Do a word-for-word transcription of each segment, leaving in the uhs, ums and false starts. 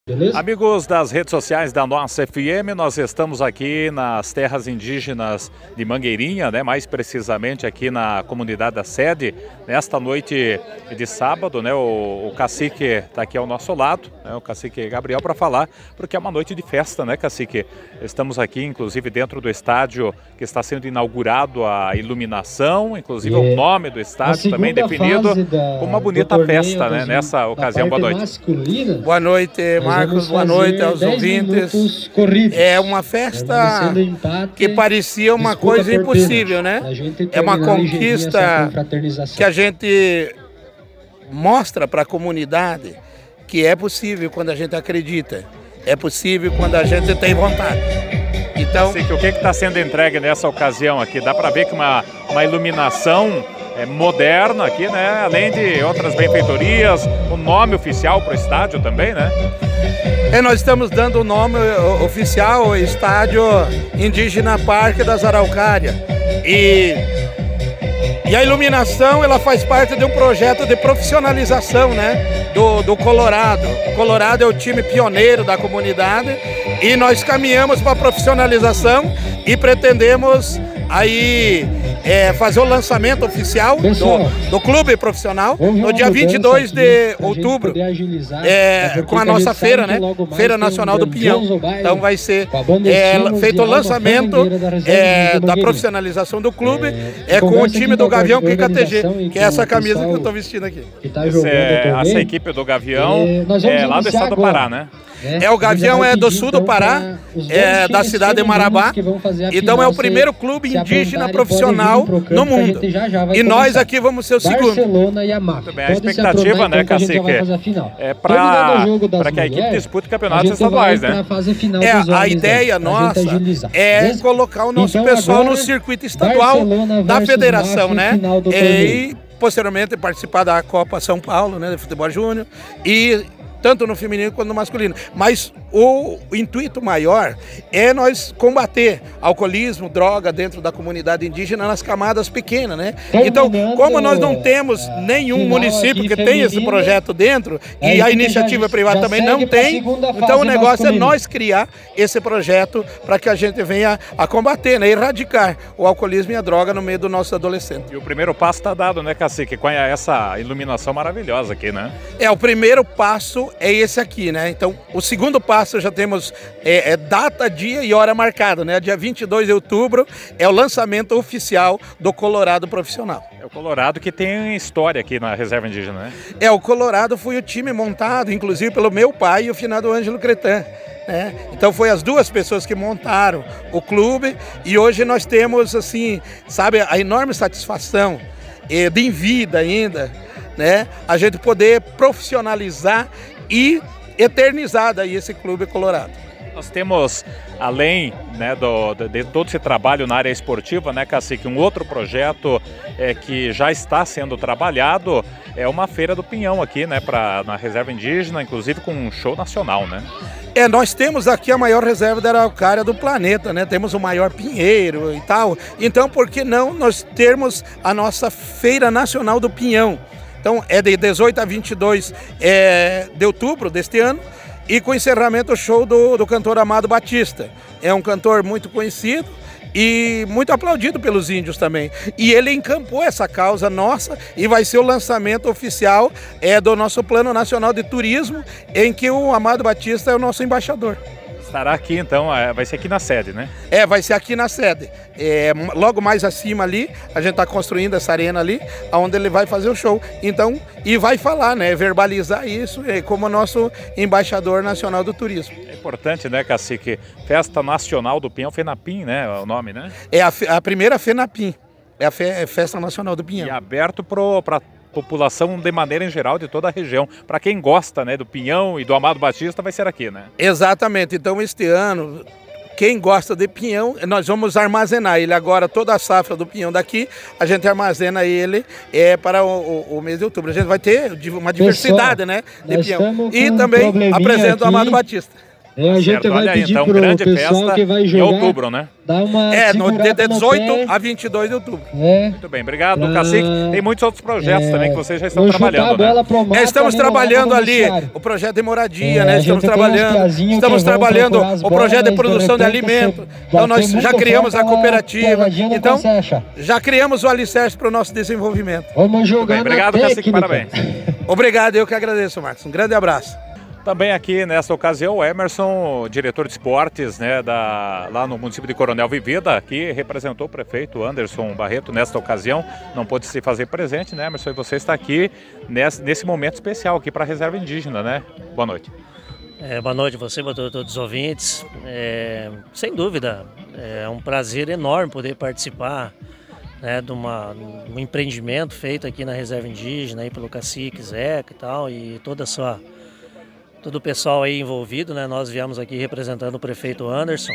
Beleza? Amigos das redes sociais da nossa F M, nós estamos aqui nas terras indígenas de Mangueirinha, né? Mais precisamente aqui na comunidade da sede, nesta noite de sábado, né? O, o cacique está aqui ao nosso lado, né? O cacique Gabriel, para falar, porque é uma noite de festa, né, cacique? Estamos aqui, inclusive, dentro do estádio que está sendo inaugurado a iluminação, inclusive é. o nome do estádio também definido como uma bonita festa, né? Nessa ocasião. Boa noite. Masculina, boa noite, Marcos, boa noite aos ouvintes. É uma festa que parecia uma coisa impossível, né? É uma conquista que a gente mostra para a comunidade que é possível quando a gente acredita, é possível quando a gente tem vontade. Então, Assim, o que está sendo entregue nessa ocasião aqui? Dá para ver que uma, uma iluminação é, moderna aqui, né? Além de outras benfeitorias, o nome oficial para o estádio também, né? É, nós estamos dando o nome oficial, Estádio Indígena Parque das Araucárias. E, e a iluminação, ela faz parte de um projeto de profissionalização, né, do, do Colorado. O Colorado é o time pioneiro da comunidade e nós caminhamos para a profissionalização e pretendemos aí é, fazer o lançamento oficial do, do clube profissional no dia vinte e dois de outubro, é, com a nossa feira, né? Feira Nacional do Pinhão. Então vai ser é, feito o lançamento é, da profissionalização do clube é, com o time do Gavião Kika T G, que é essa camisa que eu estou vestindo aqui. É, essa equipe do Gavião é lá do estado do Pará, né? É, é o Gavião é do sul do Pará, é da cidade de Marabá. Então é o primeiro clube indígena profissional no mundo. E nós aqui vamos ser o segundo. Muito bem, a expectativa, né, cacique, é para que a equipe dispute campeonatos estaduais, né? É, a ideia nossa é colocar o nosso pessoal no circuito estadual da federação, né? E posteriormente participar da Copa São Paulo, né, de futebol júnior, e tanto no feminino quanto no masculino. Mas o intuito maior é nós combater alcoolismo, droga dentro da comunidade indígena nas camadas pequenas, né? Então, como nós não temos nenhum município que tem esse projeto dentro, e a iniciativa privada também não tem, então o negócio é nós criar esse projeto para que a gente venha a combater, né? Erradicar o alcoolismo e a droga no meio do nosso adolescente. E o primeiro passo está dado, né, cacique? Com essa iluminação maravilhosa aqui, né? É, o primeiro passo é esse aqui, né? Então, o segundo passo já temos é, é data, dia e hora marcada, né? Dia vinte e dois de outubro é o lançamento oficial do Colorado Profissional. É o Colorado que tem história aqui na Reserva Indígena, né? É, o Colorado foi o time montado, inclusive pelo meu pai e o finado Ângelo Cretan. É, então foi as duas pessoas que montaram o clube e hoje nós temos, assim, sabe, a enorme satisfação é, de em vida ainda, né? A gente poder profissionalizar e eternizar daí esse clube colorado. Nós temos, além, né, do, de, de todo esse trabalho na área esportiva, né, cacique, um outro projeto é, que já está sendo trabalhado, é uma feira do Pinhão aqui, né, pra, na Reserva Indígena, inclusive com um show nacional, né? É, nós temos aqui a maior reserva da araucária do planeta, né? Temos o maior pinheiro e tal. Então, por que não nós termos a nossa Feira Nacional do Pinhão? Então é de dezoito a vinte e dois é, de outubro deste ano e com encerramento o show do, do cantor Amado Batista. É um cantor muito conhecido e muito aplaudido pelos índios também. E ele encampou essa causa nossa e vai ser o lançamento oficial é, do nosso Plano Nacional de Turismo, em que o Amado Batista é o nosso embaixador. Estará aqui, então, vai ser aqui na sede, né? É, vai ser aqui na sede. É, logo mais acima ali, a gente está construindo essa arena ali, onde ele vai fazer o show. Então, e vai falar, né? Verbalizar isso é, como nosso embaixador nacional do turismo. É importante, né, cacique? Festa Nacional do Pinhão, FENAPIM, né? O nome, né? É a, a primeira FENAPIM. É a fe, Festa Nacional do Pinhão. E aberto para população de maneira em geral de toda a região. Para quem gosta, né, do Pinhão e do Amado Batista, vai ser aqui, né? Exatamente. Então este ano, quem gosta de pinhão, nós vamos armazenar ele agora, toda a safra do pinhão daqui, a gente armazena ele é, para o, o, o mês de outubro. A gente vai ter uma diversidade, pessoal, né, de pinhão. E também apresento o Amado Batista. E a gente certo, vai olha aí, pedir então, pro grande pessoal festa que vai em jogar, outubro, né? Dar uma É, no dia segurada no dezoito pé, a vinte e dois de outubro. é, Muito bem, obrigado, pra- Cacique. Tem muitos outros projetos é, também que vocês já estão vou chutar a trabalhando, bola né? pro mato É, estamos ali no trabalhando lado do ali vestiário. o projeto de moradia, É, né? a Estamos gente tem uns trabalhando, piazinhos estamos que vão trabalhando procurar as o projeto bolas, de mas produção de, repente, alimento. se Então nós bater já muito criamos forte, a cooperativa. pegadinha não Então consegue achar. já criamos o alicerce para o nosso desenvolvimento. Vamos Muito jogar bem, na obrigado, técnica. Cacique, parabéns. Obrigado, eu que agradeço, Marcos. Um grande abraço. Também aqui nesta ocasião o Emerson, diretor de esportes, né, da, lá no município de Coronel Vivida, que representou o prefeito Anderson Barreto nesta ocasião, não pôde se fazer presente, né, Emerson? E você está aqui nesse, nesse momento especial aqui para a Reserva Indígena, né? Boa noite. É, boa noite a você, boa noite a todos os ouvintes. É, sem dúvida, é um prazer enorme poder participar, né, de uma, um empreendimento feito aqui na Reserva Indígena aí pelo cacique Zeca e tal, e toda a sua... todo o pessoal aí envolvido, né? Nós viemos aqui representando o prefeito Anderson,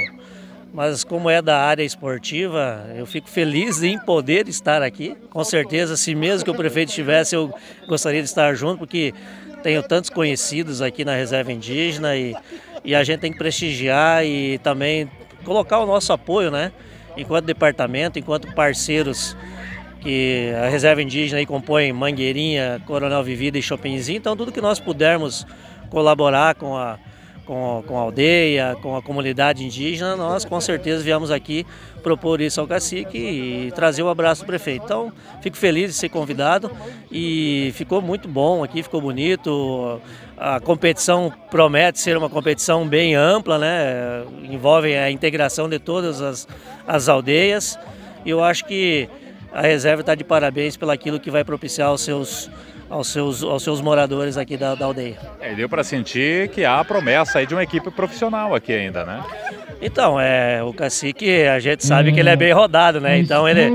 mas como é da área esportiva, eu fico feliz em poder estar aqui. Com certeza, se mesmo que o prefeito estivesse, eu gostaria de estar junto, porque tenho tantos conhecidos aqui na Reserva Indígena e, e a gente tem que prestigiar e também colocar o nosso apoio, né? Enquanto departamento, enquanto parceiros que a Reserva Indígena aí compõe Mangueirinha, Coronel Vivida e Chopinzinho, então tudo que nós pudermos colaborar com a, com, com a aldeia, com a comunidade indígena, nós com certeza viemos aqui propor isso ao cacique e trazer o abraço do prefeito. Então, fico feliz de ser convidado e ficou muito bom aqui, ficou bonito. A competição promete ser uma competição bem ampla, né? Envolve a integração de todas as, as aldeias e eu acho que a reserva está de parabéns pelo aquilo que vai propiciar aos seus aos seus, aos seus moradores aqui da, da aldeia. É, deu para sentir que há a promessa aí de uma equipe profissional aqui ainda, né? Então, é, o cacique, a gente sabe que ele é bem rodado, né? Então ele,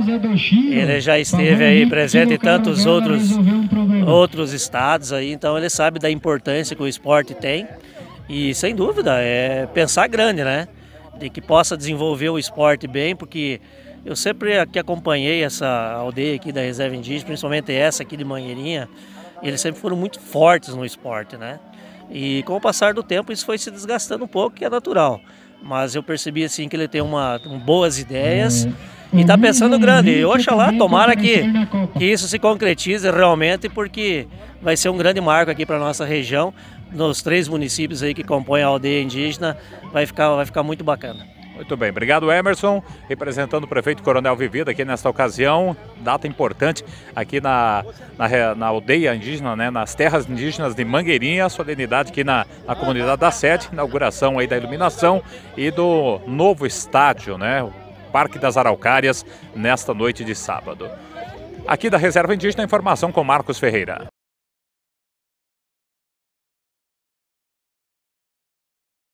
ele já esteve aí presente em tantos outros, outros estados aí, então ele sabe da importância que o esporte tem e, sem dúvida, é pensar grande, né? De que possa desenvolver o esporte bem, porque eu sempre aqui acompanhei essa aldeia aqui da Reserva Indígena, principalmente essa aqui de Mangueirinha, e eles sempre foram muito fortes no esporte, né? E com o passar do tempo isso foi se desgastando um pouco, que é natural. Mas eu percebi assim que ele tem uma, um, boas ideias e está pensando grande. E oxalá, tomara que, que isso se concretize realmente, porque vai ser um grande marco aqui para a nossa região, nos três municípios aí que compõem a aldeia indígena, vai ficar, vai ficar muito bacana. Muito bem, obrigado Emerson, representando o prefeito Coronel Vivida aqui nesta ocasião, data importante aqui na, na, na aldeia indígena, né, nas terras indígenas de Mangueirinha, solenidade aqui na, na comunidade da sede, inauguração aí da iluminação e do novo estádio, né, o Parque das Araucárias, nesta noite de sábado. Aqui da Reserva Indígena, informação com Marcos Ferreira.